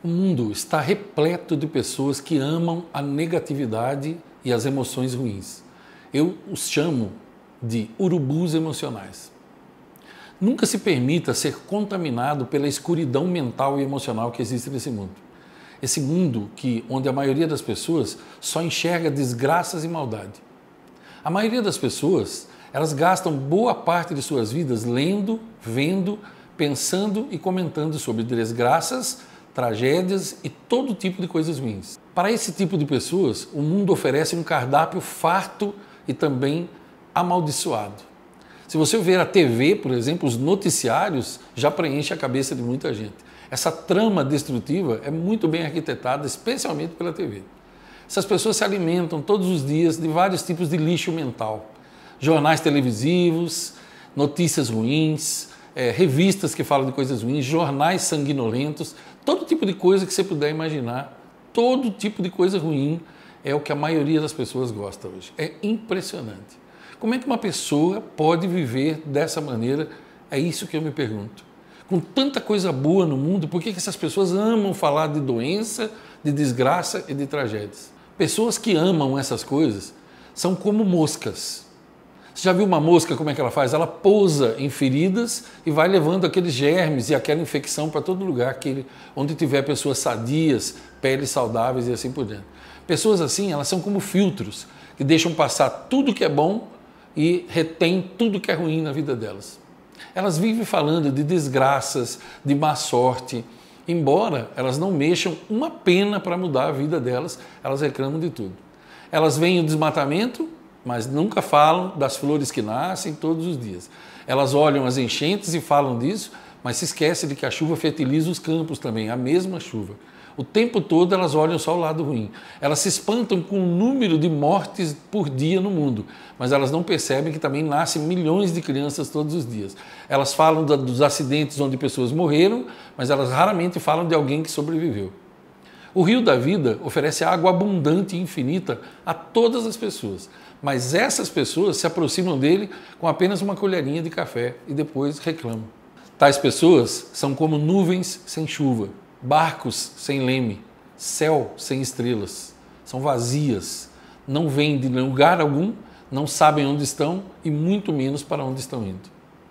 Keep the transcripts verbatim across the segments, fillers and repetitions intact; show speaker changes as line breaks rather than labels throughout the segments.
O mundo está repleto de pessoas que amam a negatividade e as emoções ruins. Eu os chamo de urubus emocionais. Nunca se permita ser contaminado pela escuridão mental e emocional que existe nesse mundo. Esse mundo que, onde a maioria das pessoas só enxerga desgraças e maldade. A maioria das pessoas, elas gastam boa parte de suas vidas lendo, vendo, pensando e comentando sobre desgraças, tragédias e todo tipo de coisas ruins. Para esse tipo de pessoas, o mundo oferece um cardápio farto e também amaldiçoado. Se você ver a T V, por exemplo, os noticiários já preenchem a cabeça de muita gente. Essa trama destrutiva é muito bem arquitetada, especialmente pela T V. Essas pessoas se alimentam todos os dias de vários tipos de lixo mental. Jornais televisivos, notícias ruins, é, revistas que falam de coisas ruins, jornais sanguinolentos, todo tipo de coisa que você puder imaginar, todo tipo de coisa ruim é o que a maioria das pessoas gosta hoje. É impressionante. Como é que uma pessoa pode viver dessa maneira? É isso que eu me pergunto. Com tanta coisa boa no mundo, por que que essas pessoas amam falar de doença, de desgraça e de tragédias? Pessoas que amam essas coisas são como moscas. Você já viu uma mosca, como é que ela faz? Ela pousa em feridas e vai levando aqueles germes e aquela infecção para todo lugar, aquele, onde tiver pessoas sadias, peles saudáveis e assim por diante. Pessoas assim, elas são como filtros, que deixam passar tudo que é bom e retém tudo que é ruim na vida delas. Elas vivem falando de desgraças, de má sorte. Embora elas não mexam uma pena para mudar a vida delas, elas reclamam de tudo. Elas veem o desmatamento, mas nunca falam das flores que nascem todos os dias. Elas olham as enchentes e falam disso, mas se esquecem de que a chuva fertiliza os campos também, a mesma chuva. O tempo todo elas olham só o lado ruim. Elas se espantam com o número de mortes por dia no mundo, mas elas não percebem que também nascem milhões de crianças todos os dias. Elas falam da, dos acidentes onde pessoas morreram, mas elas raramente falam de alguém que sobreviveu. O rio da vida oferece água abundante e infinita a todas as pessoas, mas essas pessoas se aproximam dele com apenas uma colherinha de café e depois reclamam. Tais pessoas são como nuvens sem chuva, barcos sem leme, céu sem estrelas. São vazias, não vêm de lugar algum, não sabem onde estão e muito menos para onde estão indo.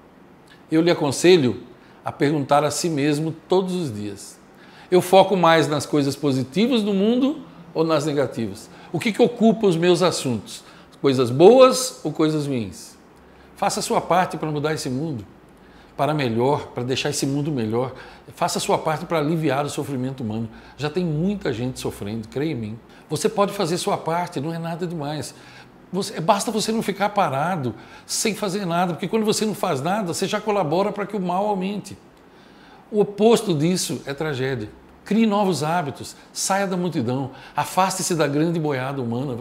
Eu lhe aconselho a perguntar a si mesmo todos os dias: eu foco mais nas coisas positivas do mundo ou nas negativas? O que que ocupa os meus assuntos? Coisas boas ou coisas ruins? Faça a sua parte para mudar esse mundo para melhor, para deixar esse mundo melhor. Faça a sua parte para aliviar o sofrimento humano. Já tem muita gente sofrendo, creia em mim. Você pode fazer sua parte, não é nada demais. Você, basta você não ficar parado, sem fazer nada, porque quando você não faz nada, você já colabora para que o mal aumente. O oposto disso é tragédia. Crie novos hábitos, saia da multidão, afaste-se da grande boiada humana.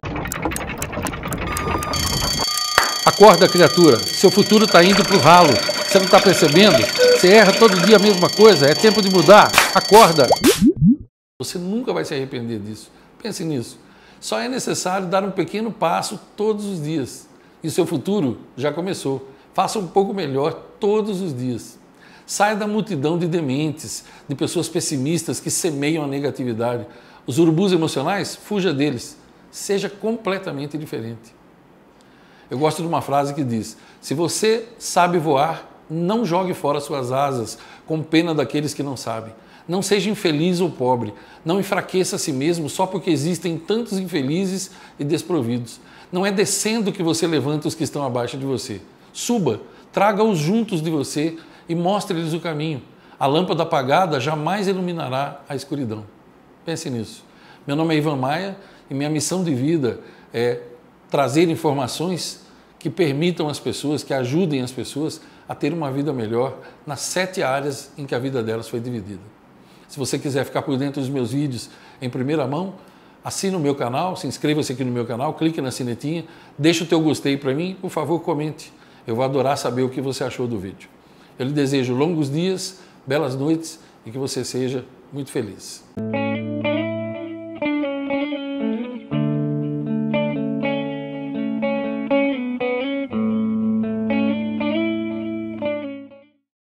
Acorda, criatura, seu futuro está indo para o ralo. Você não está percebendo? Você erra todo dia a mesma coisa, é tempo de mudar. Acorda! Você nunca vai se arrepender disso. Pense nisso. Só é necessário dar um pequeno passo todos os dias. E o seu futuro já começou. Faça um pouco melhor todos os dias. Saia da multidão de dementes, de pessoas pessimistas que semeiam a negatividade. Os urubus emocionais, fuja deles. Seja completamente diferente. Eu gosto de uma frase que diz: se você sabe voar, não jogue fora suas asas com pena daqueles que não sabem. Não seja infeliz ou pobre. Não enfraqueça a si mesmo só porque existem tantos infelizes e desprovidos. Não é descendo que você levanta os que estão abaixo de você. Suba, traga-os juntos de você e mostre-lhes o caminho. A lâmpada apagada jamais iluminará a escuridão. Pense nisso. Meu nome é Ivan Maia e minha missão de vida é trazer informações que permitam às pessoas, que ajudem as pessoas a ter uma vida melhor nas sete áreas em que a vida delas foi dividida. Se você quiser ficar por dentro dos meus vídeos em primeira mão, assine o meu canal, se inscreva-se aqui no meu canal, clique na sinetinha, deixe o teu gostei para mim, por favor, comente. Eu vou adorar saber o que você achou do vídeo. Eu lhe desejo longos dias, belas noites e que você seja muito feliz.